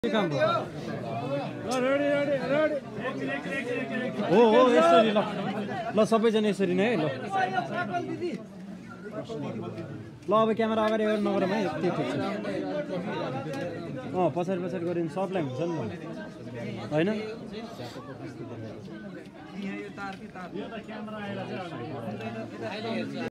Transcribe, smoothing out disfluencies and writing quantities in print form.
हो यसरी ल ल सबैजना यसरी नै है ल ल अब क्यामेरा अगाडि हेर्नु नगरौँ है त्यो ठिक छ पछाडि पछाडि गऱ्यो भने सबलाई हुन्छ नि त होइन